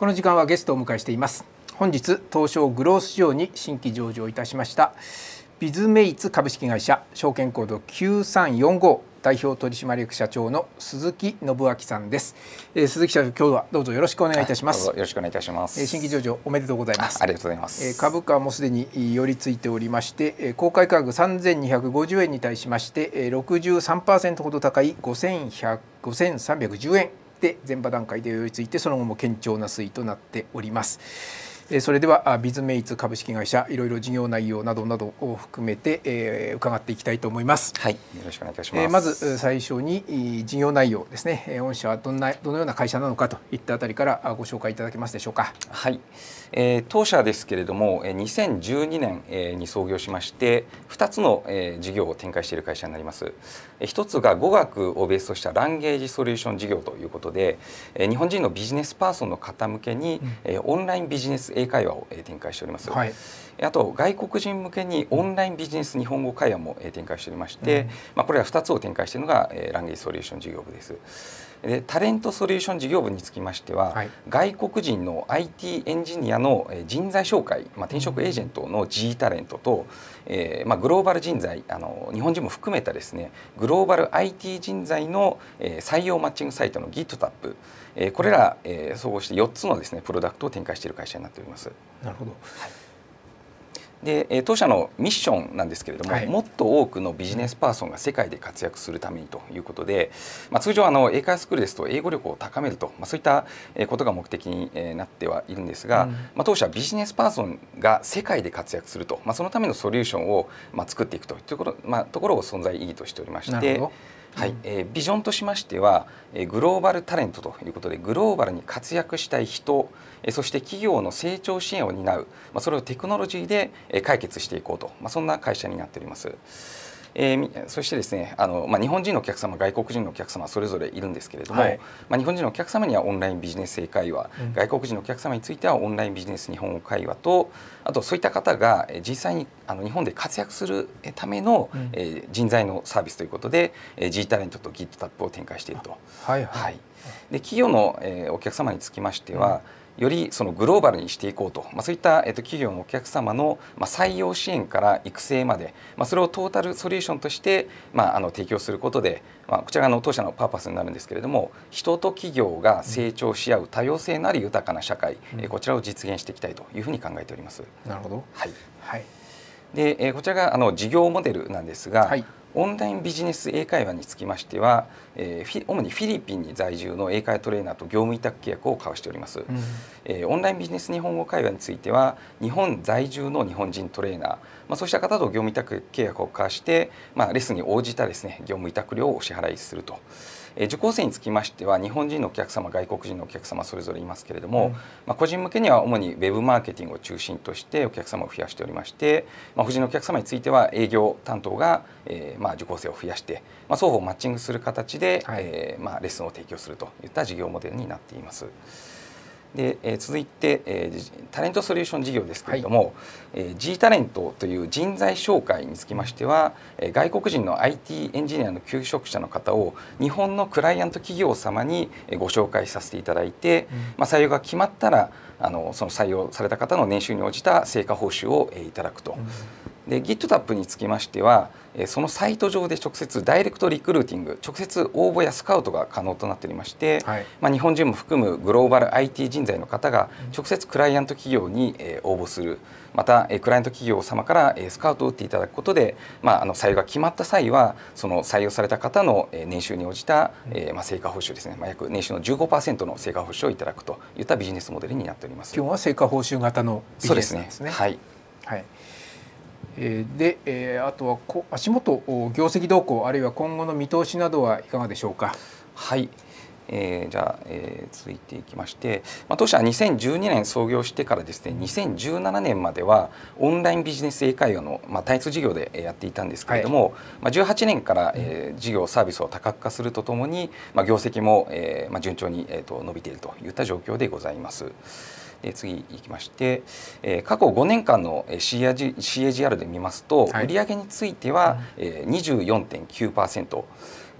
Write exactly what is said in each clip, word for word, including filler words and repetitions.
この時間はゲストをお迎えしています。本日東証グロース市場に新規上場いたしましたビズメイツ株式会社証券コードきゅうさんよんご代表取締役社長の鈴木信明さんです。えー、鈴木社長、今日はどうぞよろしくお願いいたします。 よろしくお願いいたします。 えー、新規上場おめでとうございます。 ありがとうございます。 えー、株価はもうすでに寄り付いておりまして、えー、公開価格さんぜんにひゃくごじゅうえんに対しまして、えー、ろくじゅうさんパーセント ほど高いごせんさんびゃくじゅうえんで前場段階で寄り付いて、その後も堅調な推移となっております。それではビズメイツ株式会社いろいろ事業内容などなどを含めて、えー、伺っていきたいと思います。 はい、よろしくお願いいたします。 えー、まず最初に事業内容ですね。御社はどんなどのような会社なのかといったあたりからご紹介いただけますでしょうか。 はい、えー、当社ですけれどもにせんじゅうにねんに創業しましてふたつの事業を展開している会社になります。ひとつが語学をベースとしたランゲージソリューション事業ということで、日本人のビジネスパーソンの方向けに、うん、オンラインビジネス英会話を展開しております。はい、あと外国人向けにオンラインビジネス日本語会話も展開しておりまして、うん、まあ、これらふたつを展開しているのがランゲージソリューション事業部です。でタレントソリューション事業部につきましては、はい、外国人の アイティー エンジニアの人材紹介、まあ、転職エージェントの G タレントと、えーまあ、グローバル人材、あの日本人も含めたですねグローバル アイティー 人材の、えー、採用マッチングサイトの ギットタップ、えー、これら、えー、総合してよっつのですねプロダクトを展開している会社になっております。 なるほど。はい、 で当社のミッションなんですけれども、はい、もっと多くのビジネスパーソンが世界で活躍するためにということで、まあ、通常あの英会話スクールですと英語力を高めると、まあ、そういったことが目的になってはいるんですが、うん、まあ、当社はビジネスパーソンが世界で活躍すると、まあ、そのためのソリューションをまあ作っていくというところ、まあ、ところを存在意義としておりまして。はい、えー、ビジョンとしましては、えー、グローバルタレントということでグローバルに活躍したい人、えー、そして企業の成長支援を担う、まあ、それをテクノロジーで、えー、解決していこうと、まあ、そんな会社になっております。えー、そしてですね、あの、まあ、日本人のお客様、外国人のお客様それぞれいるんですけれども、はい、まあ、日本人のお客様にはオンラインビジネス英会話、うん、外国人のお客様についてはオンラインビジネス日本語会話と、あとそういった方が実際にあの日本で活躍するための、うん、えー、人材のサービスということで、えー、G タレントと ギットタップを展開していると。はいはいはい、で企業の、えー、お客様につきましては、うん、よりそのグローバルにしていこうと、まあ、そういった、えー、と企業のお客様の、まあ、採用支援から育成まで、まあ、それをトータルソリューションとして、まあ、あの提供することで、まあ、こちらがの当社のパーパスになるんですけれども、人と企業が成長し合う多様性のある豊かな社会、うん、こちらを実現していきたいというふうに考えております。 なるほど。 はいはい、 でえー、こちらがあの事業モデルなんですが、はい、オンラインビジネス英会話につきましては、えー、主にフィリピンに在住の英会話トレーナーと業務委託契約を交わしております。うん、えー、オンラインビジネス日本語会話については日本在住の日本人トレーナー、まあ、そうした方と業務委託契約を交わして、まあ、レッスンに応じたですね業務委託料をお支払いすると。受講生につきましては日本人のお客様、外国人のお客様それぞれいますけれども、うん、まあ、個人向けには主にウェブマーケティングを中心としてお客様を増やしておりまして、まあ、個人のお客様については営業担当が、えー、まあ受講生を増やして、まあ、双方マッチングする形で、はい、えーまあ、レッスンを提供するといった事業モデルになっています。でえー、続いて、えー、タレントソリューション事業ですけれども、はい、えー、G タレントという人材紹介につきましては、えー、外国人の アイティー エンジニアの求職者の方を日本のクライアント企業様にご紹介させていただいて、うん、まあ、採用が決まったらあのその採用された方の年収に応じた成果報酬を、えー、いただくと。うん、で ギットタップ につきましてはそのサイト上で直接ダイレクトリクルーティング、直接応募やスカウトが可能となっておりまして、はい、まあ、日本人も含むグローバル アイティー 人材の方が直接クライアント企業に応募する、またクライアント企業様からスカウトを打っていただくことで、まあ、あの採用が決まった際はその採用された方の年収に応じた、うん、まあ成果報酬ですね、まあ、約年収の じゅうごパーセント の成果報酬をいただくといったビジネスモデルになっております。 基本は成果報酬型のビジネスなんですね。 そうですね。はい、 はい、で、えー、あとはこ足元業績動向あるいは今後の見通しなどはいかがでしょうか。 はい、えー、じゃあ、えー、続いていきまして、まあ、当社はにせんじゅうにねん創業してからですねにせんじゅうななねんまではオンラインビジネス英会話の、まあ、単一事業でやっていたんですけれども、はい、まあ、じゅうはちねんから、えー、事業サービスを多角化するとともに、まあ、業績も、えーまあ、順調に、えー、と伸びているといった状況でございます。で次いきまして、えー、過去ごねんかんの シーエージーアール で見ますと、はい、売上については、うん、えー、にじゅうよんてんきゅうパーセント、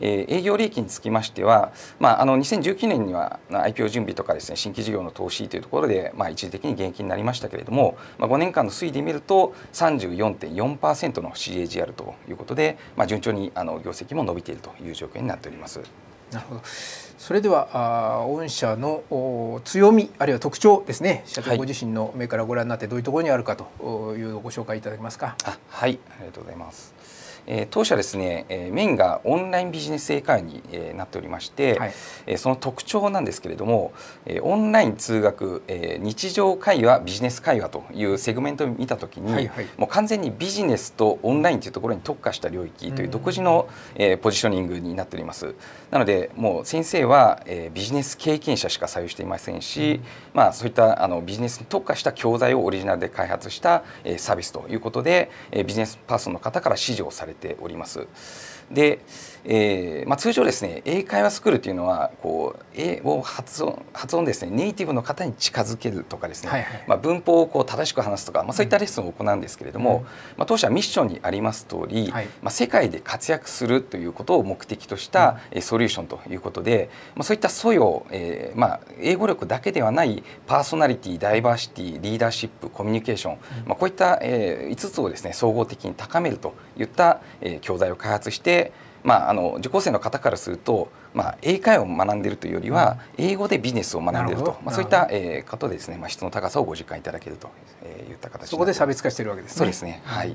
えー、営業利益につきましては、まあ、あのにせんじゅうきゅうねんには アイピーオー 準備とかですね、新規事業の投資というところで、まあ、一時的に減益になりましたけれども、まあ、ごねんかんの推移で見ると さんじゅうよんてんよんパーセント の シーエージーアール ということで、まあ、順調にあの業績も伸びているという状況になっております。 なるほど。それではあ御社の強みあるいは特徴ですね、社長ご自身の目からご覧になってどういうところにあるかというのをご紹介いただけますか。 あ、はい、ありがとうございます。えー、当社ですね、えー、メインがオンラインビジネス英会話に、えー、なっておりまして、はい、えー、その特徴なんですけれども、えー、オンライン通学、えー、日常会話ビジネス会話というセグメントを見たときに、はいはい、もう完全にビジネスとオンラインというところに特化した領域という独自の、えー、ポジショニングになっております。なのでもう先生は、えー、ビジネス経験者しか採用していませんし、うん、まあ、そういったあのビジネスに特化した教材をオリジナルで開発した、えー、サービスということで、えー、ビジネスパーソンの方から支持をされております。で、えーまあ、通常ですね、英会話スクールというのはこう英語を発音発音ですね、ネイティブの方に近づけるとかですね、はいはい、まあ、文法をこう正しく話すとか、まあ、そういったレッスンを行うんですけれども、うん、まあ、当社はミッションにあります通り、はい、まあ、世界で活躍するということを目的としたソリューションということで、まあ、そういった素養、えーまあ、英語力だけではないパーソナリティ、ダイバーシティ、リーダーシップ、コミュニケーション、うん、まあ、こういった、えー、いつつをですね総合的に高めるといった、えー、教材を開発して、まあ、あの受講生の方からすると、まあ、英会話を学んでいるというよりは、うん、英語でビジネスを学んでいると、まあ、そういった、えー、ことでですね、まあ、質の高さをご実感いただけるといった形になっています。 そこで差別化しているわけですね。 そうですね、はい。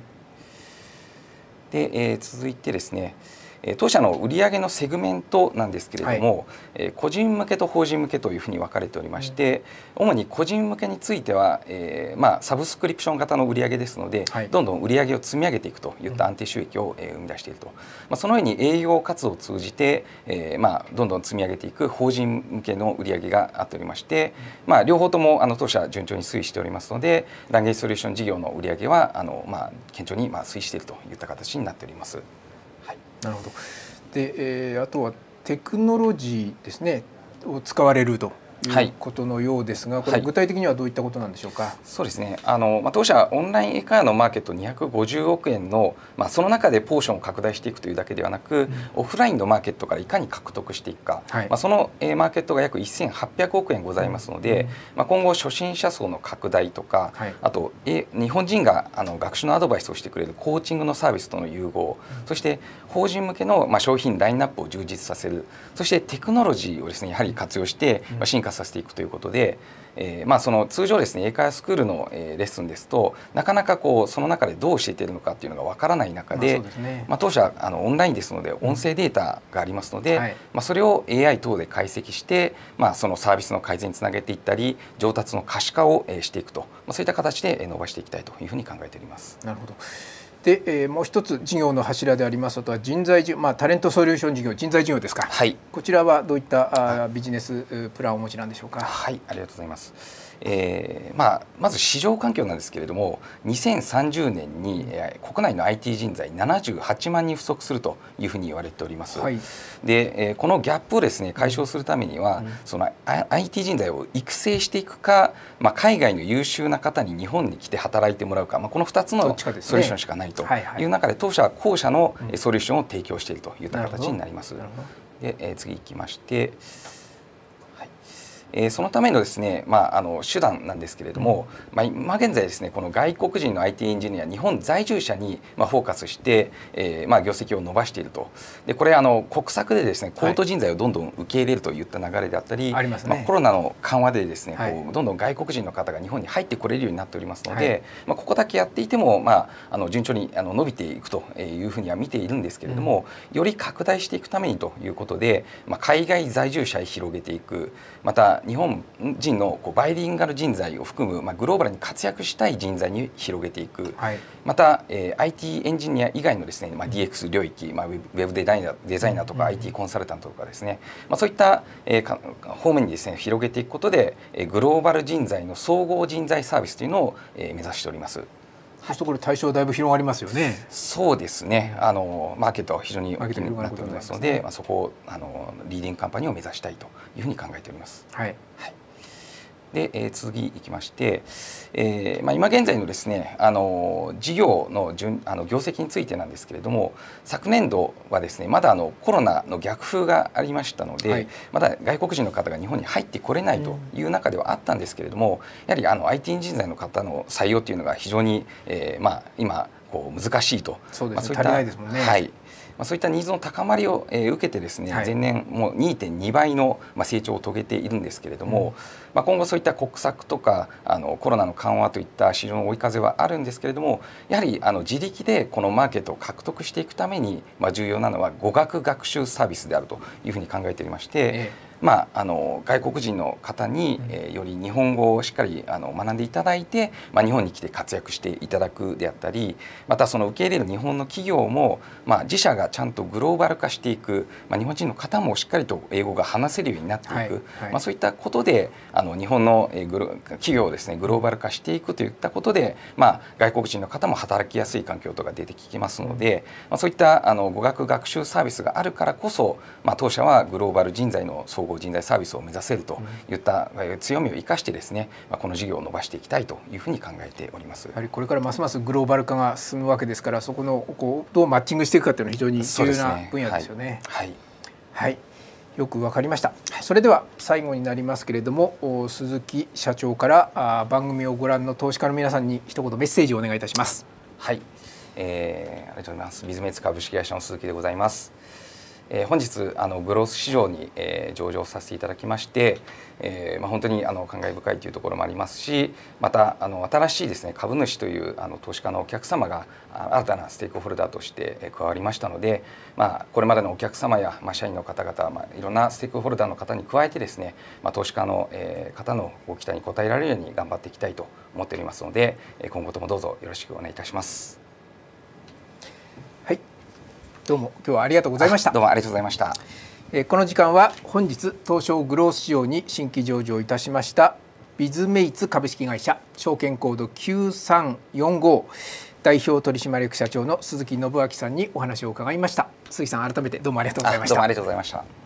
で、えー、続いてですね、当社の売上のセグメントなんですけれども、はい、個人向けと法人向けというふうに分かれておりまして、うん、主に個人向けについては、えーまあ、サブスクリプション型の売上ですので、はい、どんどん売上を積み上げていくといった安定収益を、えー、生み出していると、まあ、そのように営業活動を通じて、えーまあ、どんどん積み上げていく法人向けの売上があっておりまして、うん、まあ、両方ともあの当社順調に推移しておりますので、ランゲージソリューション事業の売上はあの、まあ、堅調にまあ推移しているといった形になっております。 はい、なるほど。で、えー、あとはテクノロジーですねを使われるということのようですが、はい、これ具体的にはどういったことなんでしょうか。はい、 そうですね、あの、まあ、当社オンライン英会話のマーケットにひゃくごじゅうおくえんの、まあ、その中でポーションを拡大していくというだけではなく、うん、オフラインのマーケットからいかに獲得していくか、はい、まあ、その、えー、マーケットが約せんはっぴゃくおくえんございますので、うん、まあ、今後初心者層の拡大とか、はい、あとえ日本人があの学習のアドバイスをしてくれるコーチングのサービスとの融合、うん、そして法人向けの、まあ、商品ラインナップを充実させる、そしてテクノロジーをですねやはり活用して、まあ、進化させていくということで、えーまあ、その通常ですね英会話スクールの、えー、レッスンですとなかなかこうその中でどう教えているのかっていうのがわからない中で、まあね、まあ、当社あのオンラインですので音声データがありますので、うん、はい、まあ、それを エーアイ 等で解析して、まあ、そのサービスの改善につなげていったり上達の可視化を、えー、していくと、まあ、そういった形で伸ばしていきたいというふうに考えております。 なるほど。で、えー、もう一つ事業の柱でありますとは人材事業、まあ、タレントソリューション事業、人材事業ですか。はい、こちらはどういったあビジネスプランをお持ちなんでしょうか。 はい、ありがとうございます。えーまあ、まず市場環境なんですけれどもにせんさんじゅうねんに、えー、国内の アイティー 人材ななじゅうはちまんにん不足するというふうに言われております。はい、で、えー、このギャップをですね解消するためには、うん、その アイティー 人材を育成していくか、まあ、海外の優秀な方に日本に来て働いてもらうか、まあ、このふたつのソリューションしかないという中で当社は後者のソリューションを提供しているといった形になります。で、えー、次いきまして、えー、そのためのですね、まあ、あの手段なんですけれども、うん、まあ、今現在ですねこの外国人の アイティー エンジニア日本在住者にまあフォーカスして、えー、まあ業績を伸ばしていると。でこれあの国策でですね高等人材をどんどん受け入れるといった流れであったり、はい、まあ、コロナの緩和でですね、はい、こうどんどん外国人の方が日本に入ってこれるようになっておりますので、はい、まあ、ここだけやっていても、まあ、あの順調にあの伸びていくというふうには見ているんですけれども、うん、より拡大していくためにということで、まあ、海外在住者へ広げていく、また日本人のこうバイリンガル人材を含む、まあ、グローバルに活躍したい人材に広げていく、はい、また、えー、アイティー エンジニア以外のですね、まあ、ディーエックス 領域、まあ、ウェブデザイナー、デザイナーとか、うん、アイティー コンサルタントとかですね、まあ、そういった、えー、方面にですね広げていくことで、えー、グローバル人材の総合人材サービスというのを、えー、目指しております。 そうするとこれ対象だいぶ広がりますよね。 そうですね。あのマーケットは非常に大きくなっておりますので、まあ、そこをあのリーディングカンパニーを目指したいというふうに考えております。はい。はい、 で、えー、次いきまして、えーまあ、今現在のですねあの事業の順あの業績についてなんですけれども、昨年度はですねまだあのコロナの逆風がありましたので、はい、まだ外国人の方が日本に入ってこれないという中ではあったんですけれども、やはりあの アイティー 人材の方の採用というのが非常に、えーまあ、今こう難しいと。 そうですね、 まあ、そういった足りないですもんね。 はい、まあ、そういったニーズの高まりを、えー、受けてですね、はい、前年もう にてんにばいの、まあ、成長を遂げているんですけれども、うん、まあ、今後そういった国策とかあのコロナの緩和といった市場の追い風はあるんですけれども、やはりあの自力でこのマーケットを獲得していくために、まあ、重要なのは語学学習サービスであるというふうに考えておりまして、ええ、まあ、あの外国人の方に、えー、より日本語をしっかりあの学んでいただいて、まあ、日本に来て活躍していただくであったり、またその受け入れる日本の企業も、まあ、自社がちゃんとグローバル化していく、まあ、日本人の方もしっかりと英語が話せるようになっていく、はいはい、まあ、そういったことであの日本のグロ企業をですねグローバル化していくといったことで、まあ、外国人の方も働きやすい環境とか出てきますので、まあ、そういったあの語学学習サービスがあるからこそ、まあ、当社はグローバル人材の総合人材サービスを目指せるといった強みを生かしてですね、まあ、この事業を伸ばしていきたいというふうに考えております。 やはりこれからますますグローバル化が進むわけですから、そこのこうどうマッチングしていくかというのは非常に重要な分野ですよね。 はい、 はいはい、よくわかりました。それでは最後になりますけれども、鈴木社長から番組をご覧の投資家の皆さんに一言メッセージをお願いいたします。 はい、えー、ありがとうございます。ビズメイツ株式会社の鈴木でございます。えー、本日あのグロース市場に、えー、上場させていただきまして、えーまあ、本当にあの感慨深いというところもありますし、またあの新しいですね株主というあの投資家のお客様が新たなステークホルダーとして加わりましたので、まあ、これまでのお客様や、まあ、社員の方々、まあ、いろんなステークホルダーの方に加えてですね、まあ、投資家の、えー、方のご期待に応えられるように頑張っていきたいと思っておりますので、今後ともどうぞよろしくお願いいたします。 はい、どうも今日はありがとうございました。 どうもありがとうございました。 この時間は本日東証グロース市場に新規上場いたしましたビズメイツ株式会社証券コードきゅうさんよんご代表取締役社長の鈴木信明さんにお話を伺いました。鈴木さん、改めてどうもありがとうございました。 どうもありがとうございました。